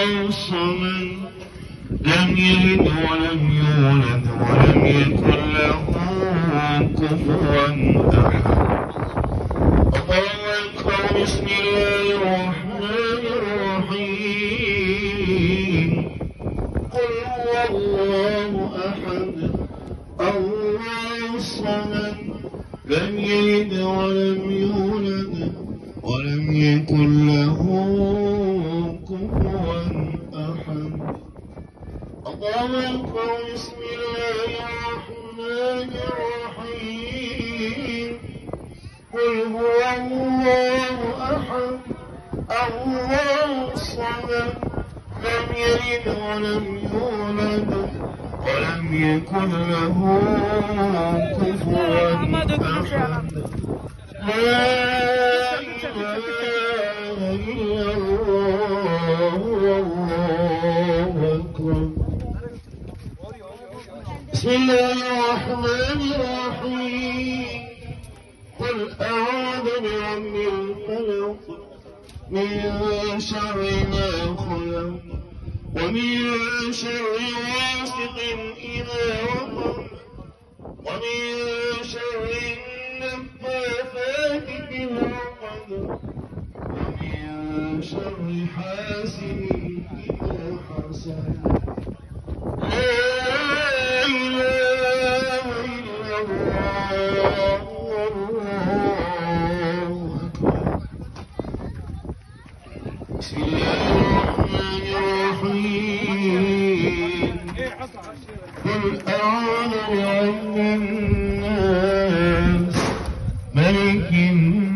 الصمد لم يلد ولم يولد ولم يكن له كفوا أحد. الله أكبر. بسم الله الرحمن الرحيم. قل هو الله أحد الله الصمد لم يلد ولم يولد ولم يكن له كفوا أحد. الله أكبر. بسم الله الرحمن الرحيم. قل هو الله أحد الله الصمد لم يلد ولم يولد ولم يكن له كفوا أحد. لا إله إلا الله والله أكبر. بسم الله الرحمن الرحيم. قل أعوذ برب الفلق من شر ما خلق ومن شر غاسق إذا وقب ومن شر النفاثات في العقد ومن شر حاسد إذا حسد. لا إله إلا الله والله أكبر. بسم الله الرحمن الرحيم. قل أعوذ برب الناس ملك الناس